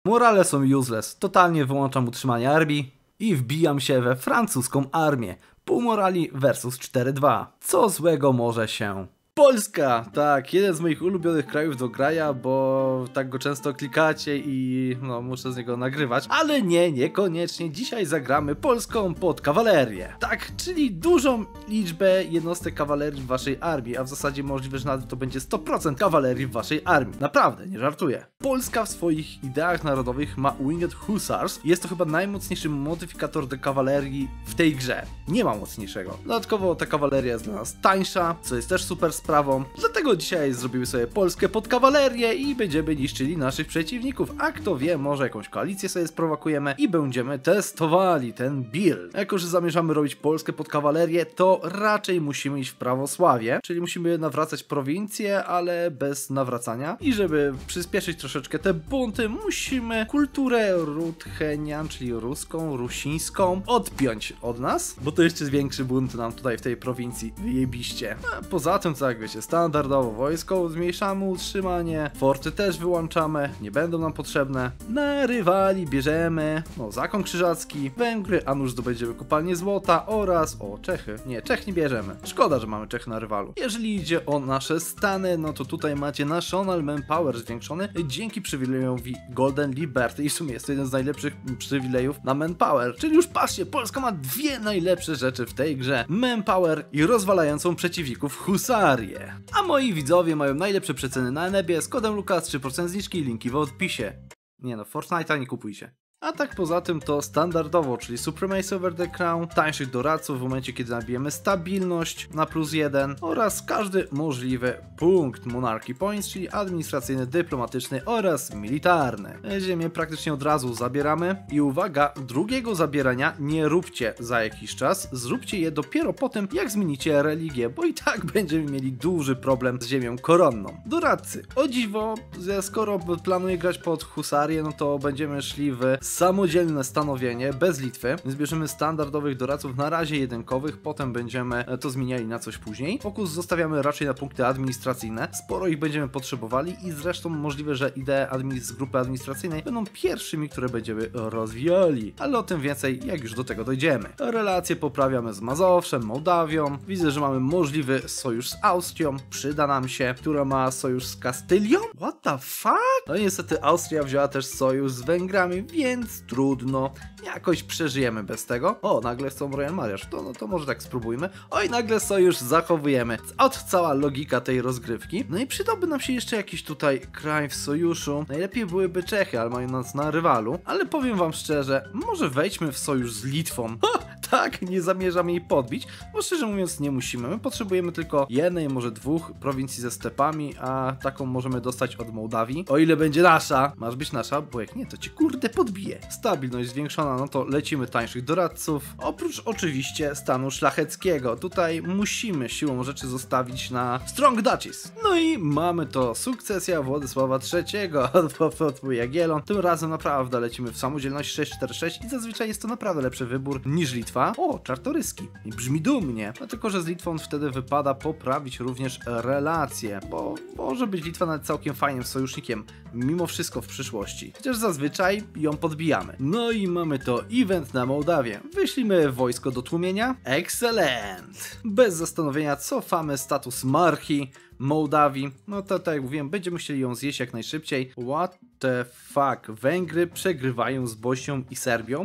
Morale są useless, totalnie wyłączam utrzymanie armii i wbijam się we francuską armię. Pół morali versus 4-2. Co złego może się... Polska! Tak, jeden z moich ulubionych krajów do grania, bo tak go często klikacie i no muszę z niego nagrywać. Ale niekoniecznie. Dzisiaj zagramy Polską pod kawalerię. Tak, czyli dużą liczbę jednostek kawalerii w waszej armii, a w zasadzie możliwe, że nawet to będzie 100% kawalerii w waszej armii. Naprawdę, nie żartuję. Polska w swoich ideach narodowych ma Winged Hussars. Jest to chyba najmocniejszy modyfikator do kawalerii w tej grze. Nie ma mocniejszego. Dodatkowo ta kawaleria jest dla nas tańsza, co jest też super sprawą. Dlatego dzisiaj zrobimy sobie Polskę pod kawalerię i będziemy niszczyli naszych przeciwników. A kto wie, może jakąś koalicję sobie sprowokujemy i będziemy testowali ten build. Jako że zamierzamy robić Polskę pod kawalerię, to raczej musimy iść w prawosławie, czyli musimy nawracać prowincje, ale bez nawracania. I żeby przyspieszyć troszeczkę te bunty, musimy kulturę Ruthenian, czyli ruską, rusińską, odpiąć od nas, bo to jeszcze większy bunt nam tutaj w tej prowincji wyjebiście. A poza tym, co jak wiecie, standardowo wojsko zmniejszamy utrzymanie, forty też wyłączamy, nie będą nam potrzebne. Na rywali bierzemy, zakon krzyżacki, Węgry, a nuż zdobędziemy kopalnię złota oraz, Czechy. Nie, Czech nie bierzemy. Szkoda, że mamy Czechy na rywalu. Jeżeli idzie o nasze stany, no to tutaj macie National Manpower zwiększony dzięki przywilejowi Golden Liberty i w sumie jest to jeden z najlepszych przywilejów na Manpower. Czyli już patrzcie, Polska ma dwie najlepsze rzeczy w tej grze. Manpower i rozwalającą przeciwników husarię. A moi widzowie mają najlepsze przeceny na Enebie z kodem Lukas 3% zniżki, linki w opisie. Nie no, Fortnite'a nie kupujcie. A tak poza tym to standardowo, czyli Supremacy over the Crown, tańszych doradców w momencie, kiedy nabijemy stabilność na +1 oraz każdy możliwy punkt Monarchy Points, czyli administracyjny, dyplomatyczny oraz militarny. Ziemię praktycznie od razu zabieramy i uwaga, drugiego zabierania nie róbcie za jakiś czas, zróbcie je dopiero po tym, jak zmienicie religię, bo i tak będziemy mieli duży problem z ziemią koronną. Doradcy, o dziwo, skoro planuję grać pod husarię, no to będziemy szli w samodzielne stanowienie, bez Litwy. Więc bierzemy standardowych doradców, na razie jedynkowych, potem będziemy to zmieniali na coś później. Fokus zostawiamy raczej na punkty administracyjne, sporo ich będziemy potrzebowali i zresztą możliwe, że idee z grupy administracyjnej będą pierwszymi, które będziemy rozwijali. Ale o tym więcej, jak już do tego dojdziemy. Relacje poprawiamy z Mazowszem, Mołdawią. Widzę, że mamy możliwy sojusz z Austrią, przyda nam się, która ma sojusz z Kastylią. What the fuck? No i niestety Austria wzięła też sojusz z Węgrami, więc trudno, jakoś przeżyjemy bez tego. Nagle chcą Royal Mariaż, to może tak spróbujmy. Oj, nagle sojusz zachowujemy. Cała logika tej rozgrywki. No i przydałby nam się jeszcze jakiś tutaj kraj w sojuszu. Najlepiej byłyby Czechy, ale mają nas na rywalu. Ale powiem wam szczerze, może wejdźmy w sojusz z Litwą. Tak, nie zamierzam jej podbić, bo szczerze mówiąc nie musimy. My potrzebujemy tylko jednej, może dwóch prowincji ze stepami, a taką możemy dostać od Mołdawii. O ile będzie nasza. Masz być nasza, bo jak nie, to cię kurde podbije. Stabilność zwiększona, no to lecimy tańszych doradców. Oprócz oczywiście stanu szlacheckiego. Tutaj musimy siłą rzeczy zostawić na Strong Duchies. No i mamy to sukcesja Władysława III pod Jagiellon. Tym razem naprawdę lecimy w samodzielność 646 i zazwyczaj jest to naprawdę lepszy wybór niż Litwa. Czartoryski. I brzmi dumnie. No tylko, że z Litwą wtedy wypada poprawić również relacje, bo może być Litwa nawet całkiem fajnym sojusznikiem, mimo wszystko w przyszłości. Chociaż zazwyczaj ją podbijamy. No i mamy to event na Mołdawię. Wyślimy wojsko do tłumienia. Excellent! Bez zastanowienia cofamy status marchi Mołdawii. No to tak jak mówiłem, będziemy chcieli ją zjeść jak najszybciej. What the fuck? Węgry przegrywają z Bośnią i Serbią?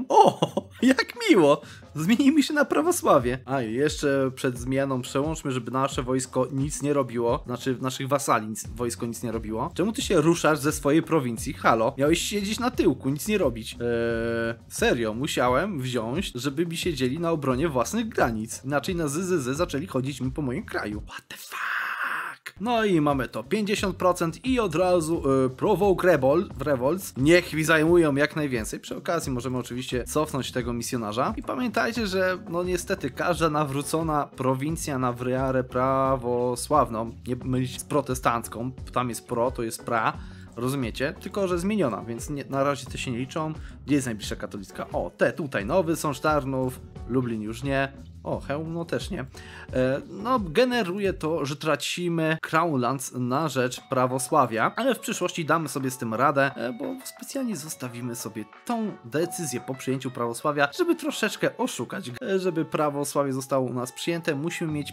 Jak miło! Zmienimy się na prawosławie. A i jeszcze przed zmianą przełączmy, żeby nasze wojsko nic nie robiło. Znaczy naszych wasali wojsko nic nie robiło. Czemu ty się ruszasz ze swojej prowincji? Halo? Miałeś siedzieć na tyłku, nic nie robić. Serio, musiałem wziąć, żeby mi siedzieli na obronie własnych granic. Inaczej na ZZZ zaczęli chodzić mi po moim kraju. What the fuck? No i mamy to 50% i od razu provoke revolts. Niech mi zajmują jak najwięcej. Przy okazji możemy oczywiście cofnąć tego misjonarza. I pamiętajcie, że no niestety każda nawrócona prowincja na wyarę prawosławną, nie mylić z protestancką, tam jest pro, to jest pra. Rozumiecie? Tylko, że zmieniona, więc na razie te się nie liczą. Gdzie jest najbliższa katolicka? Te tutaj, Nowy Sącz Tarnów, Lublin już nie. O, hełm no też nie. No, generuje to, że tracimy Crownlands na rzecz prawosławia, ale w przyszłości damy sobie z tym radę, bo specjalnie zostawimy sobie tą decyzję po przyjęciu prawosławia, żeby troszeczkę oszukać. Żeby prawosławie zostało u nas przyjęte, musimy mieć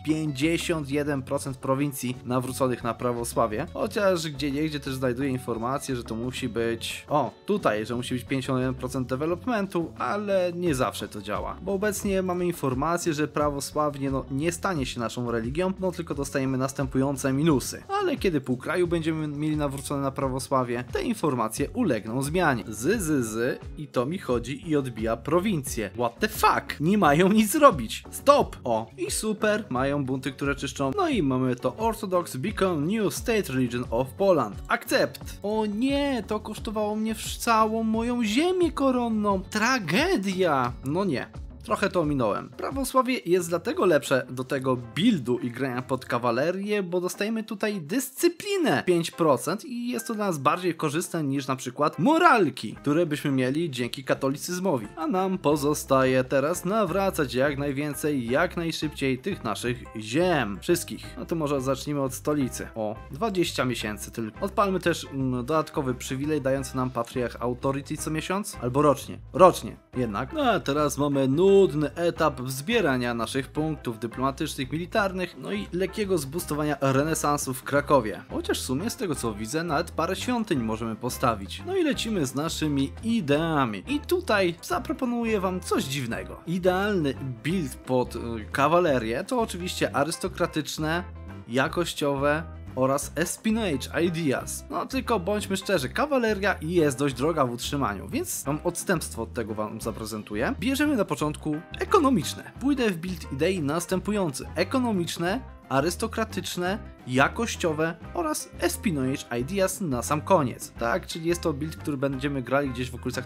51% prowincji nawróconych na prawosławie, chociaż gdzieniegdzie też znajduję informację, że to musi być... O, tutaj, że musi być 51% developmentu, ale nie zawsze to działa, bo obecnie mamy informację, że prawosławnie nie stanie się naszą religią, tylko dostajemy następujące minusy. Ale kiedy pół kraju będziemy mieli nawrócone na prawosławie, te informacje ulegną zmianie. I to mi chodzi i odbija prowincję. What the fuck? Nie mają nic zrobić. Stop! O, i super, mają bunty, które czyszczą. No i mamy to Orthodox become new state religion of Poland. Akcept. O nie, to kosztowało mnie całą moją ziemię koronną. Tragedia. No nie. Trochę to ominąłem. Prawosławie jest dlatego lepsze do tego buildu i grania pod kawalerię, bo dostajemy tutaj dyscyplinę 5% i jest to dla nas bardziej korzystne niż na przykład moralki, które byśmy mieli dzięki katolicyzmowi. A nam pozostaje teraz nawracać jak najwięcej, jak najszybciej tych naszych ziem. Wszystkich. No to może zacznijmy od stolicy. O, 20 miesięcy tylko. Odpalmy też dodatkowy przywilej dający nam Patriarch Authority co miesiąc, albo rocznie. Rocznie jednak. No a teraz mamy nudny etap zbierania naszych punktów dyplomatycznych, militarnych, no i lekkiego zboostowania renesansu w Krakowie. Chociaż w sumie z tego co widzę, nawet parę świątyń możemy postawić. No i lecimy z naszymi ideami. I tutaj zaproponuję wam coś dziwnego. Idealny build pod kawalerię to oczywiście arystokratyczne, jakościowe oraz espionage ideas. No tylko bądźmy szczerzy, kawaleria jest dość droga w utrzymaniu, więc mam odstępstwo od tego wam zaprezentuję. Bierzemy na początku ekonomiczne. Pójdę w build idei następujący. Ekonomiczne, arystokratyczne, jakościowe oraz espionage ideas na sam koniec. Tak, czyli jest to build, który będziemy grali gdzieś w okolicach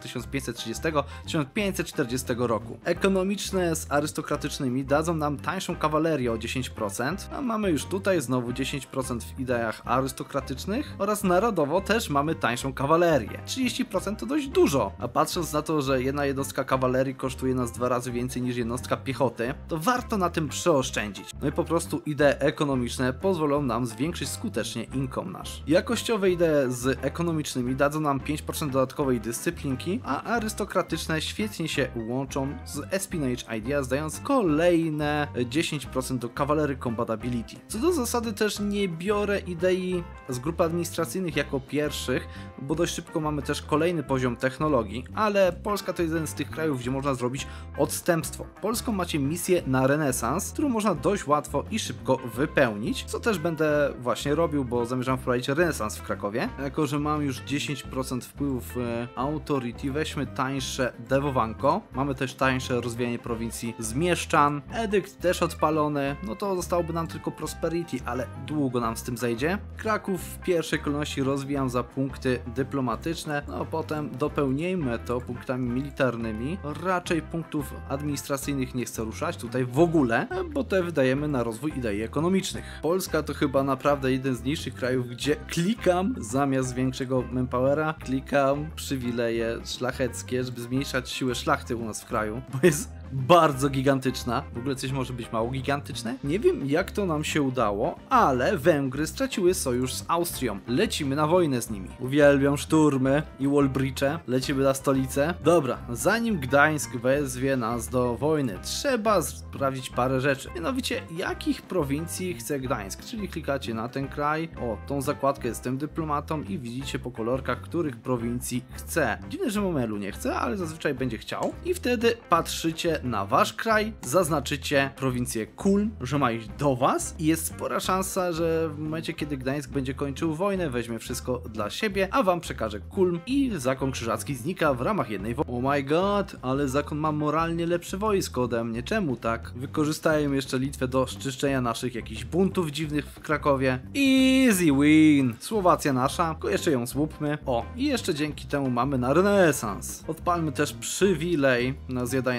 1530-1540 roku. Ekonomiczne z arystokratycznymi dadzą nam tańszą kawalerię o 10%, a mamy już tutaj znowu 10% w ideach arystokratycznych oraz narodowo też mamy tańszą kawalerię. 30% to dość dużo, a patrząc na to, że jedna jednostka kawalerii kosztuje nas 2 razy więcej niż jednostka piechoty, to warto na tym przeoszczędzić. No i po prostu idee ekonomiczne pozwolą nam zwiększyć skutecznie income nasz. Jakościowe idee z ekonomicznymi dadzą nam 5% dodatkowej dyscyplinki, a arystokratyczne świetnie się łączą z espionage ideas, dając kolejne 10% do Cavalry Compatibility. Co do zasady też nie biorę idei z grup administracyjnych jako pierwszych, bo dość szybko mamy też kolejny poziom technologii, ale Polska to jeden z tych krajów, gdzie można zrobić odstępstwo. Polską macie misję na renesans, którą można dość łatwo i szybko wypełnić, co też będę właśnie robił, bo zamierzam wprowadzić renesans w Krakowie. Jako że mam już 10% wpływów Authority, weźmy tańsze dewowanko. Mamy też tańsze rozwijanie prowincji Zmieszczan. Edykt też odpalony, no to zostałoby nam tylko Prosperity, ale długo nam z tym zejdzie. Kraków w pierwszej kolejności rozwijam za punkty dyplomatyczne, no a potem dopełnijmy to punktami militarnymi. Raczej punktów administracyjnych nie chcę ruszać tutaj w ogóle, bo te wydajemy na rozwój idei ekonomicznych. Polska to chyba naprawdę jeden z niższych krajów, gdzie klikam zamiast większego manpowera, klikam przywileje szlacheckie, żeby zmniejszać siłę szlachty u nas w kraju, bo jest bardzo gigantyczna. W ogóle coś może być mało gigantyczne? Nie wiem jak to nam się udało, ale Węgry straciły sojusz z Austrią. Lecimy na wojnę z nimi. Uwielbiam szturmy i wallbreache. Lecimy na stolicę. Dobra, zanim Gdańsk wezwie nas do wojny, trzeba sprawdzić parę rzeczy. Mianowicie, jakich prowincji chce Gdańsk? Czyli klikacie na ten kraj, o, tą zakładkę z tym dyplomatą i widzicie po kolorkach, których prowincji chce. Dziwne, że Momelu nie chce, ale zazwyczaj będzie chciał. I wtedy patrzycie na wasz kraj, zaznaczycie prowincję Kulm, że ma iść do was i jest spora szansa, że w momencie, kiedy Gdańsk będzie kończył wojnę, weźmie wszystko dla siebie, a wam przekaże Kulm i zakon krzyżacki znika w ramach jednej wojny. Oh my god, ale zakon ma moralnie lepsze wojsko ode mnie, czemu tak? Wykorzystają jeszcze Litwę do szczyszczenia naszych jakichś buntów dziwnych w Krakowie. Easy win! Słowacja nasza, tylko jeszcze ją złupmy. O, i jeszcze dzięki temu mamy na renesans. Odpalmy też przywilej na zjadanie naszych wasalów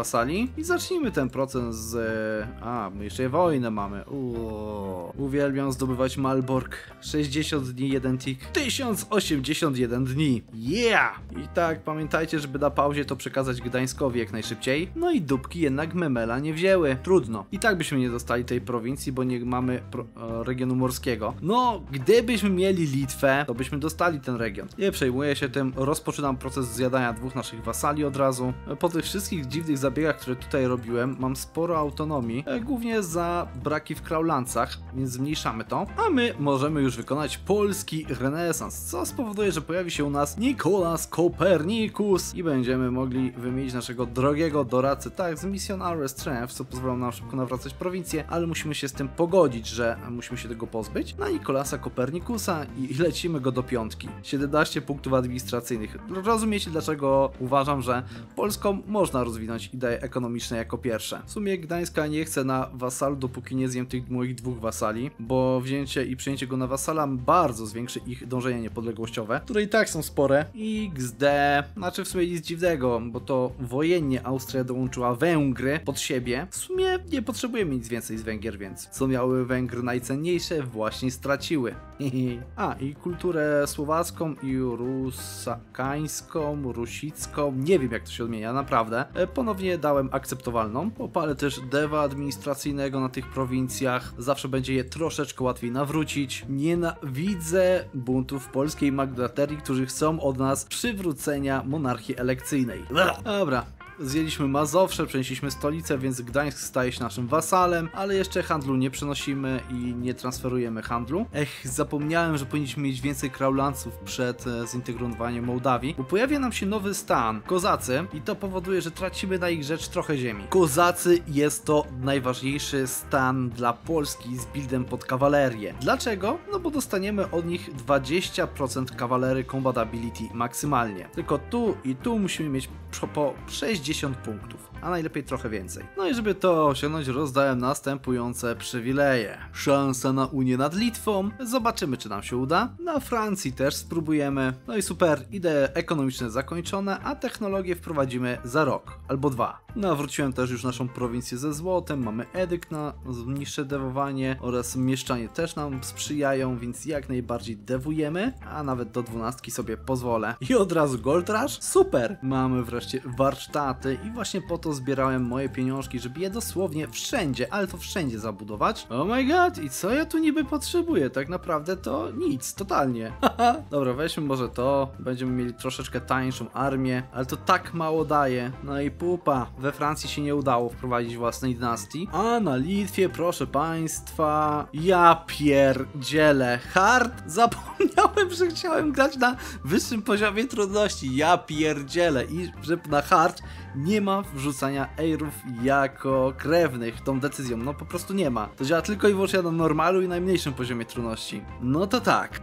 wasali i zacznijmy ten proces z... my jeszcze wojnę mamy. Uwielbiam zdobywać Malbork. 60 dni, 1 tik. 1081 dni. Yeah! I tak, pamiętajcie, żeby na pauzie to przekazać Gdańskowi jak najszybciej. No i dupki jednak memela nie wzięły. Trudno. I tak byśmy nie dostali tej prowincji, bo nie mamy regionu morskiego. No, gdybyśmy mieli Litwę, to byśmy dostali ten region. Nie przejmuję się tym, rozpoczynam proces zjadania 2 naszych wasali od razu. Po tych wszystkich dziwnych zabiegach, które tutaj robiłem, mam sporo autonomii, głównie za braki w Kraulandcach, więc zmniejszamy to. A my możemy już wykonać polski renesans, co spowoduje, że pojawi się u nas Nicolaus Copernicus i będziemy mogli wymienić naszego drogiego doradcę, tak, z Missionary Strength, co pozwala nam szybko nawracać prowincję, ale musimy się z tym pogodzić, że musimy się tego pozbyć. Na Nicolasa Copernikusa i lecimy go do 5. 17 punktów administracyjnych. Rozumiecie, dlaczego uważam, że Polską można rozwinąć idee ekonomiczne jako pierwsze. W sumie Gdańska nie chce na wasalu, dopóki nie zjem tych moich 2 wasali, bo wzięcie i przyjęcie go na wasala bardzo zwiększy ich dążenia niepodległościowe, które i tak są spore. XD, znaczy w sumie nic dziwnego, bo to wojennie Austria dołączyła Węgry pod siebie. W sumie nie potrzebujemy nic więcej z Węgier, więc co miały Węgry najcenniejsze, właśnie straciły. I kulturę słowacką i rusakańską, rusicką, nie wiem jak to się odmienia, naprawdę. Ponownie dałem akceptowalną. Popalę też dewa administracyjnego na tych prowincjach. Zawsze będzie je troszeczkę łatwiej nawrócić. Nienawidzę buntów polskiej magnaterii, którzy chcą od nas przywrócenia monarchii elekcyjnej. Dobra. Zjęliśmy Mazowsze, przenieśliśmy stolicę, więc Gdańsk staje się naszym wasalem, ale jeszcze handlu nie przenosimy i nie transferujemy handlu. Zapomniałem, że powinniśmy mieć więcej Kraulandców przed zintegrowaniem Mołdawii, bo pojawia nam się nowy stan, Kozacy, i to powoduje, że tracimy na ich rzecz trochę ziemi. Kozacy jest to najważniejszy stan dla Polski z buildem pod kawalerię. Dlaczego? No bo dostaniemy od nich 20% kawalery combat ability maksymalnie. Tylko tu i tu musimy mieć po 60 punktów, a najlepiej trochę więcej. No i żeby to osiągnąć, rozdałem następujące przywileje. Szansa na Unię nad Litwą, zobaczymy czy nam się uda. Na Francji też spróbujemy. No i super, idee ekonomiczne zakończone, a technologię wprowadzimy za rok albo 2. Nawróciłem też już naszą prowincję ze złotem, mamy edykt na niższe dewowanie oraz mieszczanie też nam sprzyjają, więc jak najbardziej dewujemy, a nawet do 12 sobie pozwolę. I od razu Gold Rush, super! Mamy wreszcie warsztaty i właśnie po to zbierałem moje pieniążki, żeby je dosłownie wszędzie, ale to wszędzie zabudować. Oh my god, i co ja tu niby potrzebuję? Tak naprawdę to nic, totalnie. Dobra, weźmy może to, będziemy mieli troszeczkę tańszą armię, ale to tak mało daje. No i pupa, we Francji się nie udało wprowadzić własnej dynastii, a na Litwie, proszę państwa, ja pierdzielę. Hard? Zapomniałem, że chciałem grać na wyższym poziomie trudności. Ja pierdzielę. I że na hard nie ma wrzucania airów jako krewnych tą decyzją, no po prostu nie ma. To działa tylko i wyłącznie na normalu i najmniejszym poziomie trudności. No to tak.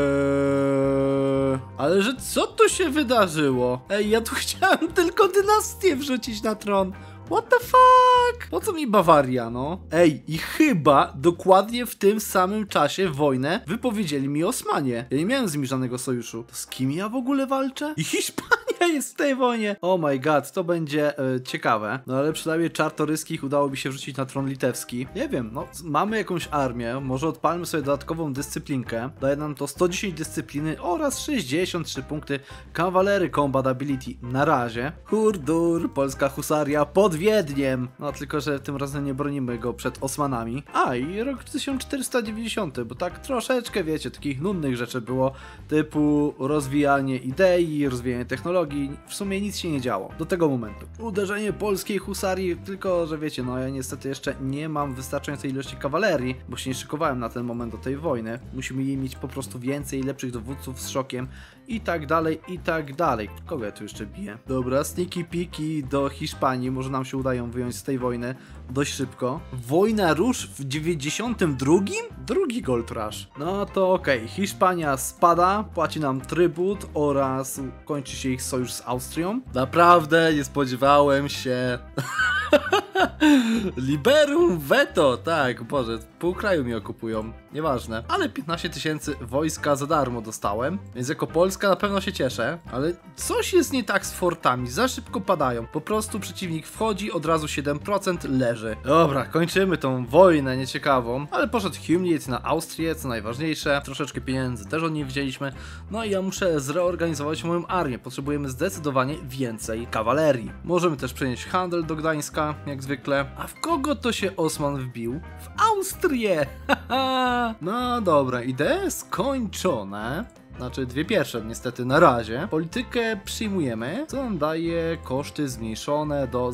Ale że co tu się wydarzyło? Ej, ja tu chciałem tylko dynastię wrzucić na tron. What the fuck? Po co mi Bawaria, no? Ej, i chyba dokładnie w tym samym czasie wojnę wypowiedzieli mi Osmanie. Ja nie miałem z nimi żadnego sojuszu. To z kim ja w ogóle walczę? I Hiszpania jest w tej wojnie. Oh my god, to będzie ciekawe. No ale przynajmniej Czartoryskich udało mi się wrzucić na tron litewski. Nie wiem, no mamy jakąś armię, może odpalmy sobie dodatkową dyscyplinkę. Daje nam to 110 dyscypliny oraz 63 punkty kawalery combat ability na razie. Hurdur, polska husaria pod Wiedniem. No tylko, że tym razem nie bronimy go przed Osmanami. A i rok 1490, bo tak troszeczkę, wiecie, takich nudnych rzeczy było, typu rozwijanie idei, rozwijanie technologii. W sumie nic się nie działo do tego momentu. Uderzenie polskiej husarii, tylko, że wiecie, no ja niestety jeszcze nie mam wystarczającej ilości kawalerii, bo się nie szykowałem na ten moment do tej wojny. Musimy jej mieć po prostu więcej, lepszych dowódców z szokiem i tak dalej, i tak dalej. Kogo ja tu jeszcze biję? Dobra, sneaky peeki do Hiszpanii, może nam się udają wyjąć z tej wojny dość szybko. Wojna Róż w 92? Drugi Gold Rush. No to okej, Hiszpania spada, płaci nam trybut oraz kończy się ich sojusz z Austrią. Naprawdę nie spodziewałem się Liberum veto, tak, Boże, pół kraju mi okupują, nieważne. Ale 15 000 wojska za darmo dostałem, więc jako Polska na pewno się cieszę, ale coś jest nie tak z fortami, za szybko padają. Po prostu przeciwnik wchodzi, od razu 7% leży. Dobra, kończymy tą wojnę nieciekawą, ale poszedł Humiliate na Austrię, co najważniejsze. Troszeczkę pieniędzy też od niej wzięliśmy. No i ja muszę zreorganizować moją armię. Potrzebujemy zdecydowanie więcej kawalerii. Możemy też przenieść handel do Gdańska, jak zwykle. A w kogo to się Osman wbił? W Austrię! No dobra, idee skończone. Znaczy dwie pierwsze niestety na razie. Politykę przyjmujemy, co nam daje koszty zmniejszone do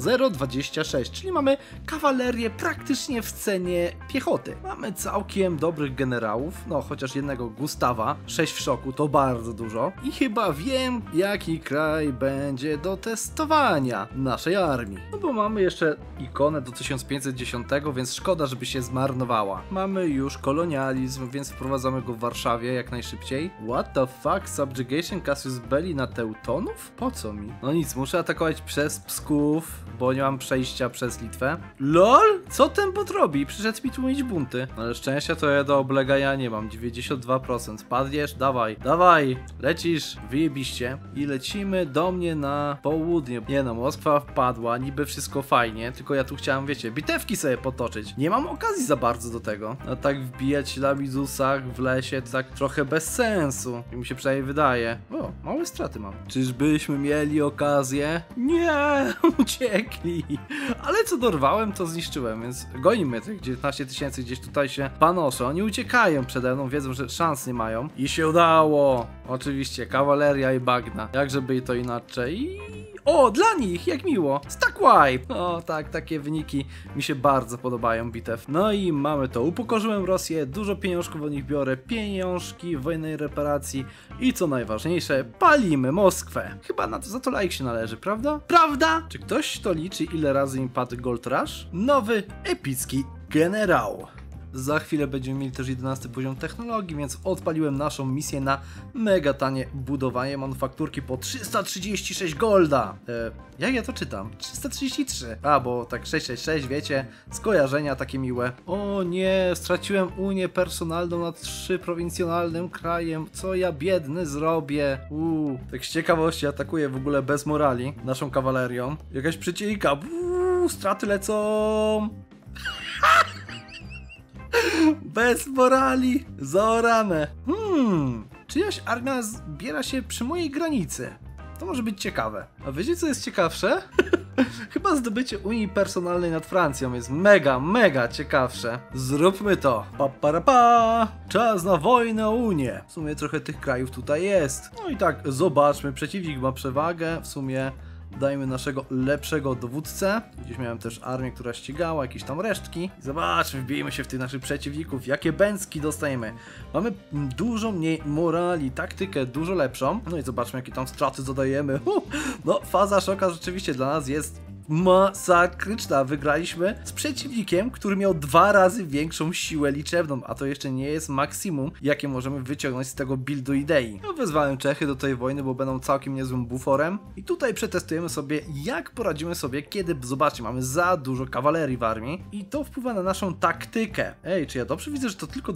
0,26, czyli mamy kawalerię praktycznie w cenie piechoty. Mamy całkiem dobrych generałów, no chociaż jednego Gustawa, 6 w szoku to bardzo dużo. I chyba wiem, jaki kraj będzie do testowania naszej armii. No bo mamy jeszcze ikonę do 1510, więc szkoda, żeby się zmarnowała. Mamy już kolonializm, więc wprowadzamy go w Warszawie jak najszybciej. What the fuck? Subjugation Cassius Belli na Teutonów? Po co mi? No nic, muszę atakować przez Psków, bo nie mam przejścia przez Litwę. LOL? Co ten bot robi? Przyszedł mi tłumić bunty. No ale szczęścia to ja do oblegania nie mam. 92%. Padniesz? Dawaj, dawaj! Lecisz? Wyjebiście. I lecimy do mnie na południe. Nie no, Moskwa wpadła, niby wszystko fajnie, tylko ja tu chciałem, wiecie, bitewki sobie potoczyć. Nie mam okazji za bardzo do tego. A tak wbijać na Mizusach w lesie to tak trochę bez sensu. I mi się przynajmniej wydaje. O, małe straty mam. Czyżbyśmy mieli okazję? Nie, uciekli. Ale co dorwałem, to zniszczyłem, więc gonimy tych 19 000 gdzieś tutaj się panoszę. Oni uciekają przede mną, wiedzą, że szans nie mają. I się udało. Oczywiście, kawaleria i bagna. Jakżeby i to inaczej. O, dla nich, jak miło. Stack wipe. O, tak, takie wyniki mi się bardzo podobają, bitew. No i mamy to. Upokorzyłem Rosję, dużo pieniążków od nich biorę, pieniążki, wojennej reparacji i co najważniejsze, palimy Moskwę. Chyba za to like się należy, prawda? Prawda? Czy ktoś to liczy, ile razy im padł Gold Rush? Nowy, epicki generał. Za chwilę będziemy mieli też 11 poziom technologii, więc odpaliłem naszą misję na mega tanie budowanie manufakturki po 336 golda. Jak ja to czytam? 333. A, bo tak 666, wiecie, skojarzenia takie miłe. O nie, straciłem unię personalną nad 3 prowincjonalnym krajem. Co ja biedny zrobię? Tak z ciekawości atakuję w ogóle bez morali naszą kawalerią. Jakaś przyciejka. Straty lecą. Bez morali, zaorane. Czyjaś armia zbiera się przy mojej granicy. To może być ciekawe. A wiecie co jest ciekawsze? Chyba zdobycie Unii Personalnej nad Francją jest mega ciekawsze. Zróbmy to. Pa. Czas na wojnę o Unię. W sumie trochę tych krajów tutaj jest. No i tak, zobaczmy. Przeciwnik ma przewagę. W sumie dajmy naszego lepszego dowódcę. Gdzieś miałem też armię, która ścigała, jakieś tam resztki. Zobaczmy, wbijmy się w tych naszych przeciwników. Jakie bęcki dostajemy. Mamy dużo mniej morali, taktykę dużo lepszą. No i zobaczmy, jakie tam straty zadajemy. No, faza szoka rzeczywiście dla nas jest masakryczna. Wygraliśmy z przeciwnikiem, który miał 2 razy większą siłę liczebną, a to jeszcze nie jest maksimum, jakie możemy wyciągnąć z tego buildu idei. No, wezwałem Czechy do tej wojny, bo będą całkiem niezłym buforem i tutaj przetestujemy sobie, jak poradzimy sobie, kiedy, zobaczcie, mamy za dużo kawalerii w armii i to wpływa na naszą taktykę. Ej, czy ja dobrze widzę, że to tylko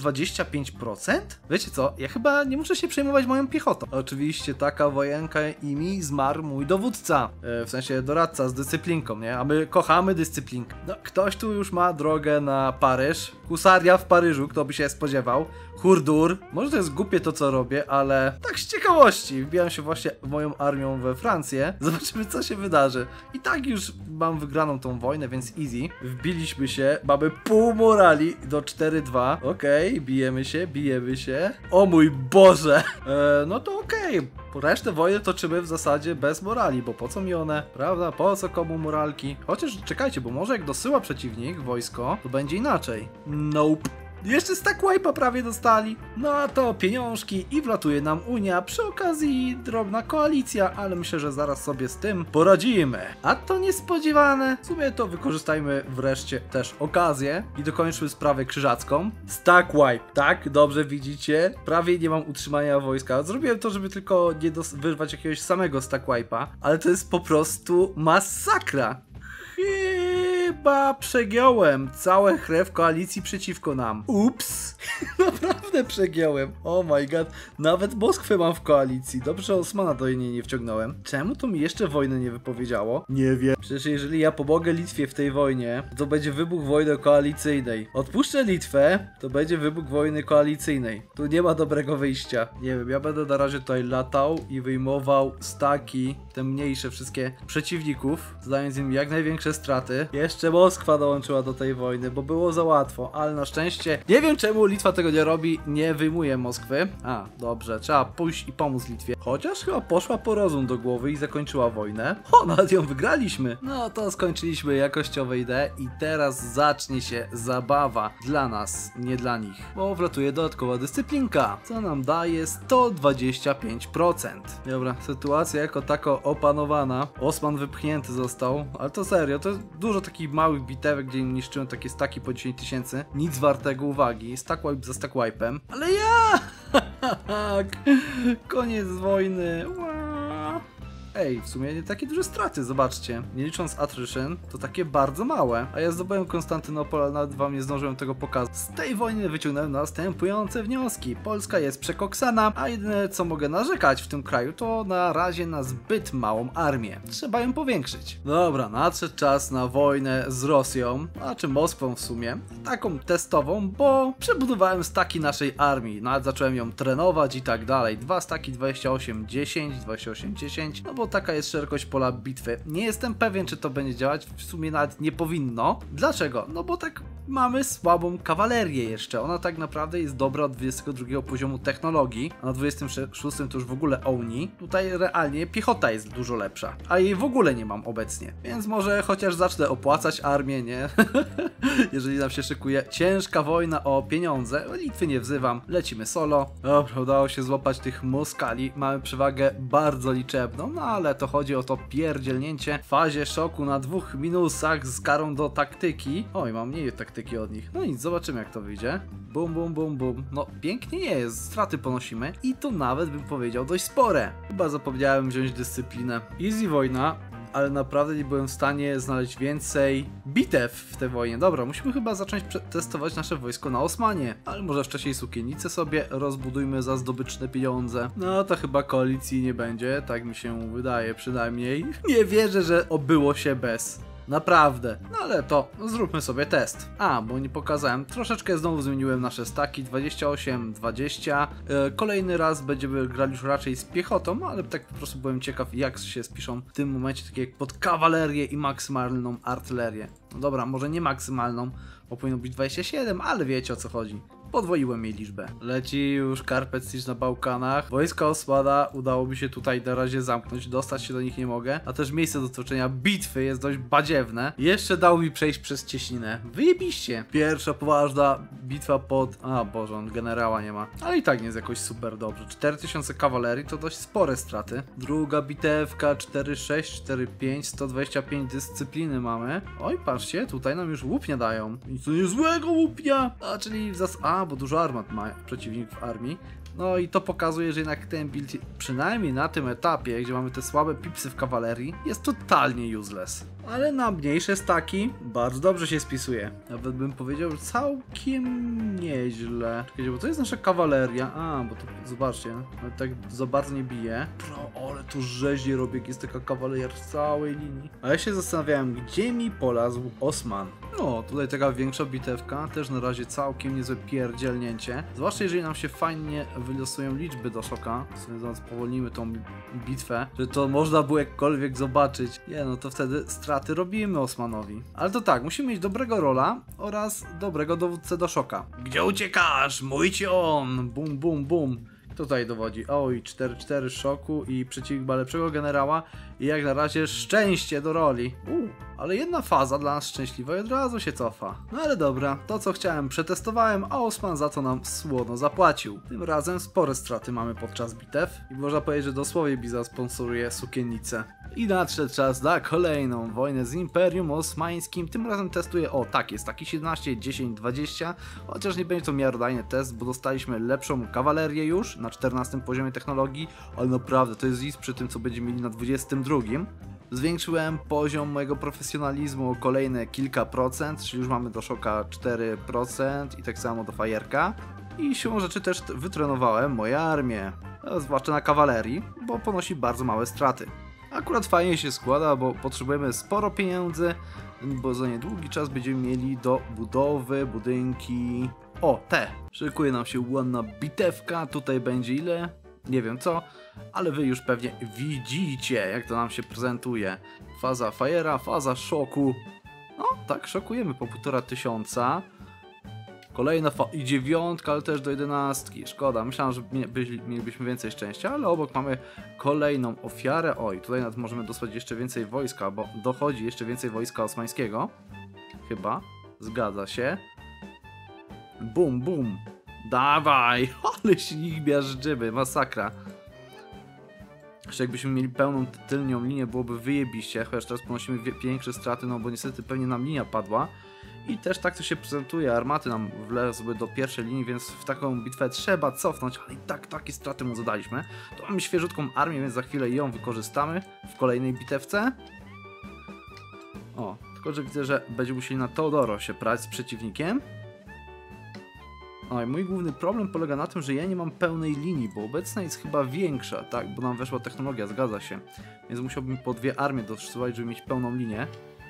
25%? Wiecie co, ja chyba nie muszę się przejmować moją piechotą. Oczywiście taka wojenka i mi zmarł mój dowódca, w sensie doradca z dyscyplinką, nie? A my kochamy dyscyplinkę. No, ktoś tu już ma drogę na Paryż. Husaria w Paryżu, kto by się spodziewał. Hurdur. Może to jest głupie to, co robię, ale tak z ciekawości. Wbijam się właśnie moją armią we Francję. Zobaczymy, co się wydarzy. I tak już mam wygraną tą wojnę, więc easy. Wbiliśmy się. Mamy pół morali do 4-2. Okej, bijemy się. O mój Boże! No to okej. Resztę wojny toczymy w zasadzie bez morali, bo po co mi one? Prawda? Po co komu moralki? Chociaż czekajcie, bo może jak dosyła przeciwnik wojsko, to będzie inaczej. Nope. Jeszcze stack wipe'a prawie dostali. No a to pieniążki i wlatuje nam Unia. Przy okazji drobna koalicja, ale myślę, że zaraz sobie z tym poradzimy. A to niespodziewane. W sumie to wykorzystajmy wreszcie też okazję i dokończmy sprawę krzyżacką. Stack wipe, tak? Dobrze widzicie? Prawie nie mam utrzymania wojska. Zrobiłem to, żeby tylko nie wyrwać jakiegoś samego stack wipe'a, ale to jest po prostu masakra. Chyba przegiąłem całe krew koalicji przeciwko nam. Ups! Naprawdę przegiąłem. Oh my god. Nawet Moskwę mam w koalicji. Dobrze, że Osmana do niej nie wciągnąłem. Czemu to mi jeszcze wojny nie wypowiedziało? Nie wiem. Przecież jeżeli ja pomogę Litwie w tej wojnie, to będzie wybuch wojny koalicyjnej. Odpuszczę Litwę, to będzie wybuch wojny koalicyjnej. Tu nie ma dobrego wyjścia. Nie wiem, ja będę na razie tutaj latał i wyjmował staki, te mniejsze wszystkie przeciwników, zdając im jak największe straty. Jeszcze Moskwa dołączyła do tej wojny, bo było za łatwo, ale na szczęście nie wiem czemu Litwa tego nie robi, nie wyjmuje Moskwy. A, dobrze, trzeba pójść i pomóc Litwie. Chociaż chyba poszła po rozum do głowy i zakończyła wojnę. O, nawet ją wygraliśmy. No to skończyliśmy jakościowe idee i teraz zacznie się zabawa dla nas, nie dla nich. Bo wlatuje dodatkowa dyscyplinka, co nam daje 125%. Dobra, sytuacja jako tako opanowana. Osman wypchnięty został, ale to serio, to jest dużo takich małych bitewek, gdzie im niszczyłem takie staki po 10 000. Nic wartego uwagi, stack wipe za stack wipe'em. Ale ja! Koniec wojny. Ej, w sumie nie takie duże straty, zobaczcie. Nie licząc attrition, to takie bardzo małe. A ja zdobyłem Konstantynopol, ale nawet wam nie zdążyłem tego pokazać. Z tej wojny wyciągnąłem następujące wnioski. Polska jest przekoksana, a jedyne co mogę narzekać w tym kraju to na razie na zbyt małą armię. Trzeba ją powiększyć. Dobra, nadszedł czas na wojnę z Rosją, a czy Moskwą w sumie. Taką testową, bo przebudowałem staki naszej armii. Nawet zacząłem ją trenować i tak dalej. 2 staki 28-10, 28-10, no bo taka jest szerokość pola bitwy. Nie jestem pewien, czy to będzie działać, w sumie nawet nie powinno. Dlaczego? No bo tak mamy słabą kawalerię jeszcze. Ona tak naprawdę jest dobra od 22 poziomu technologii, a na 26 to już w ogóle oni. Tutaj realnie piechota jest dużo lepsza, a jej w ogóle nie mam obecnie. Więc może chociaż zacznę opłacać armię, nie? Jeżeli nam się szykuje ciężka wojna o pieniądze, Litwy nie wzywam, lecimy solo. Dobra, udało się złapać tych Moskali, mamy przewagę bardzo liczebną, no ale to chodzi o to pierdzielnięcie w fazie szoku na 2 minusach z karą do taktyki. Oj, mam mniej taktyki od nich. No nic, zobaczymy jak to wyjdzie. Bum, bum, bum, bum. No pięknie nie jest, straty ponosimy i to nawet bym powiedział dość spore. Chyba zapomniałem wziąć dyscyplinę. Easy wojna, ale naprawdę nie byłem w stanie znaleźć więcej bitew w tej wojnie. Dobra, musimy chyba zacząć testować nasze wojsko na Osmanie, ale może wcześniej sukiennicę sobie rozbudujmy za zdobyczne pieniądze. No to chyba koalicji nie będzie, tak mi się wydaje przynajmniej. Nie wierzę, że obyło się bez. Naprawdę. No ale to zróbmy sobie test. A, bo nie pokazałem. Troszeczkę znowu zmieniłem nasze staki. 28-20. Kolejny raz będziemy grali już raczej z piechotą, ale tak po prostu byłem ciekaw, jak się spiszą w tym momencie takie jak pod kawalerię i maksymalną artylerię. No dobra, może nie maksymalną, bo powinno być 27, ale wiecie o co chodzi. Podwoiłem jej liczbę. Leci już Carpet Siege na Bałkanach. Wojska Osmana udało mi się tutaj na razie zamknąć. Dostać się do nich nie mogę. A też miejsce do toczenia bitwy jest dość badziewne. Jeszcze dał mi przejść przez cieśninę. Wyjebiście. Pierwsza poważna bitwa pod... A Boże, on generała nie ma. Ale i tak nie jest jakoś super dobrze. 4000 kawalerii to dość spore straty. Druga bitewka 4-6, 4-5, 125 dyscypliny mamy. Oj, patrzcie, tutaj nam już łupnia dają. I co niezłego łupnia! A, czyli bo dużo armat ma przeciwnik w armii. No i to pokazuje, że jednak ten build, przynajmniej na tym etapie, gdzie mamy te słabe pipsy w kawalerii, jest totalnie useless. Ale na mniejsze staki bardzo dobrze się spisuje. Nawet bym powiedział, że całkiem nieźle. Czekajcie, bo to jest nasza kawaleria. A, bo to zobaczcie, tak za bardzo nie bije. Ale to rzeźnie robię, jak jest taka kawaleria w całej linii. A ja się zastanawiałem, gdzie mi polazł Osman. No, tutaj taka większa bitewka, też na razie całkiem niezłe pierdzielnięcie. Zwłaszcza jeżeli nam się fajnie wylosują liczby do szoka. Sobie zaraz powolnimy tą bitwę, że to można było jakkolwiek zobaczyć. Nie, no to wtedy straty robimy Osmanowi. Ale to tak, musimy mieć dobrego rola oraz dobrego dowódcę do szoka. Gdzie uciekasz? Mój ci on! Bum, bum, bum. Tutaj dowodzi. Oj, 4-4 szoku i przeciwnik ma lepszego generała i jak na razie szczęście do roli. Ale jedna faza dla nas szczęśliwa i od razu się cofa. No ale dobra, to co chciałem przetestowałem, a Osman za to nam słono zapłacił. Tym razem spore straty mamy podczas bitew i można powiedzieć, że dosłownie Biza sponsoruje sukiennicę. I nadszedł czas na kolejną wojnę z Imperium Osmańskim. Tym razem testuję, jest taki 17, 10, 20, chociaż nie będzie to miarodajny test, bo dostaliśmy lepszą kawalerię już na 14 poziomie technologii, ale naprawdę to jest list przy tym, co będziemy mieli na 22. Zwiększyłem poziom mojego profesjonalizmu o kolejne kilka procent, czyli już mamy do Shocka 4% i tak samo do Fajerka. I siłą rzeczy też wytrenowałem moją armię, zwłaszcza na kawalerii, bo ponosi bardzo małe straty. Akurat fajnie się składa, bo potrzebujemy sporo pieniędzy, bo za niedługi czas będziemy mieli do budowy budynki. O, te! Szykuje nam się ładna bitewka, tutaj będzie ile? Nie wiem co, ale wy już pewnie widzicie, jak to nam się prezentuje. Faza Fajera, faza Shocku. No, tak, szokujemy po 1500. Kolejna i 9, ale też do 11. Szkoda, myślałem, że mielibyśmy więcej szczęścia, ale obok mamy kolejną ofiarę. Oj, tutaj nawet możemy dostać jeszcze więcej wojska, bo dochodzi jeszcze więcej wojska osmańskiego. Chyba, zgadza się. Bum, bum. Dawaj, ale się ich miażdżymy, masakra. Jeszcze jakbyśmy mieli pełną tylnią linię, byłoby wyjebiście, chociaż teraz ponosimy większe straty, no bo niestety pewnie nam linia padła. I też tak to się prezentuje, armaty nam wlezły do pierwszej linii, więc w taką bitwę trzeba cofnąć, ale i tak takie straty mu zadaliśmy. To mamy świeżutką armię, więc za chwilę ją wykorzystamy w kolejnej bitewce. O, tylko że widzę, że będziemy musieli na Teodoro się prać z przeciwnikiem. No i mój główny problem polega na tym, że ja nie mam pełnej linii, bo obecna jest chyba większa, tak, bo nam weszła technologia, zgadza się. Więc musiałbym po 2 armie dostosować, żeby mieć pełną linię.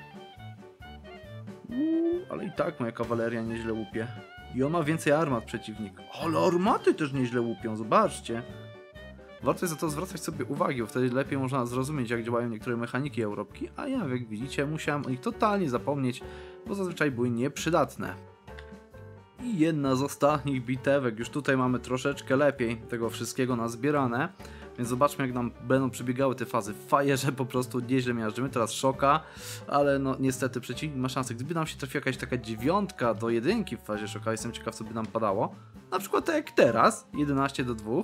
Ale i tak moja kawaleria nieźle łupie. I on ma więcej armat przeciwnik. Ale armaty też nieźle łupią, zobaczcie. Warto jest za to zwracać sobie uwagę, bo wtedy lepiej można zrozumieć, jak działają niektóre mechaniki Europki, a ja, jak widzicie, musiałem o nich totalnie zapomnieć, bo zazwyczaj były nieprzydatne. I jedna z ostatnich bitewek, już tutaj mamy troszeczkę lepiej tego wszystkiego nazbierane, więc zobaczmy, jak nam będą przebiegały te fazy. W Fajerze po prostu nieźle miażdżymy, teraz Shocka, ale no niestety przeciwnik ma szansę. Gdyby nam się trafiła jakaś taka 9 do 1 w fazie Shocka, jestem ciekaw, co by nam padało. Na przykład tak jak teraz, 11 do 2.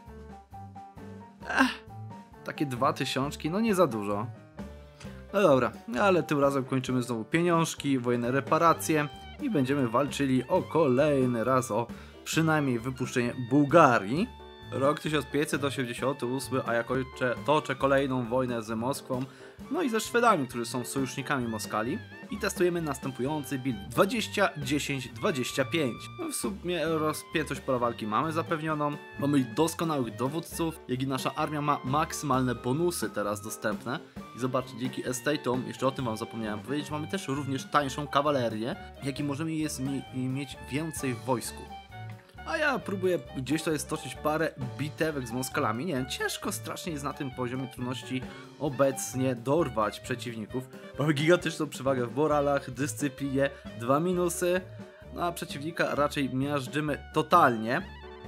Takie 2000, no nie za dużo. No dobra, ale tym razem kończymy znowu pieniążki, wojenne reparacje i będziemy walczyli o kolejny raz o przynajmniej wypuszczenie Bułgarii. Rok 1588, a ja toczę kolejną wojnę z Moskwą, no i ze Szwedami, którzy są sojusznikami Moskali. I testujemy następujący build 20-10-25. No w sumie rozpiętość pola walki mamy zapewnioną, mamy doskonałych dowódców, jak i nasza armia ma maksymalne bonusy teraz dostępne. I zobaczcie, dzięki estate'om, jeszcze o tym wam zapomniałem powiedzieć, mamy też również tańszą kawalerię, jak i możemy mieć więcej w wojsku. A ja próbuję gdzieś to jest toczyć parę bitewek z Moskalami. Nie wiem, ciężko strasznie jest na tym poziomie trudności obecnie dorwać przeciwników. Mamy gigantyczną przewagę w moralach, dyscyplinie, 2 minusy. No a przeciwnika raczej miażdżymy totalnie.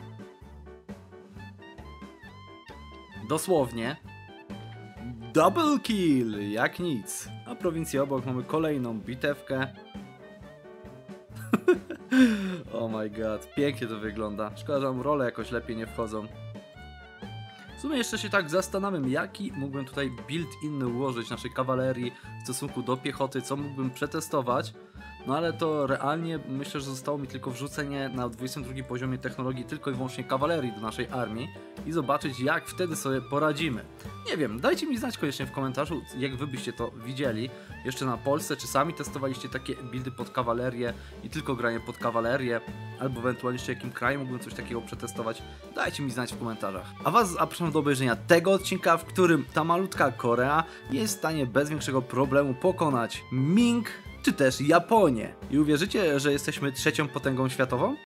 Dosłownie. Double kill, jak nic. A prowincji obok mamy kolejną bitewkę. Oh my god, pięknie to wygląda. Szkoda, że nam role jakoś lepiej nie wchodzą. W sumie jeszcze się tak zastanawiam, jaki mógłbym tutaj build inny ułożyć naszej kawalerii w stosunku do piechoty, co mógłbym przetestować. No ale to realnie myślę, że zostało mi tylko wrzucenie na 22 poziomie technologii tylko i wyłącznie kawalerii do naszej armii i zobaczyć, jak wtedy sobie poradzimy. Nie wiem, dajcie mi znać koniecznie w komentarzu, jak wy byście to widzieli jeszcze na Polsce, czy sami testowaliście takie buildy pod kawalerię i tylko granie pod kawalerię, albo ewentualnie jeszcze jakim kraju mógłbym coś takiego przetestować. Dajcie mi znać w komentarzach. A was zapraszam do obejrzenia tego odcinka, w którym ta malutka Korea jest w stanie bez większego problemu pokonać Ming czy też Japonię. I uwierzycie, że jesteśmy trzecią potęgą światową?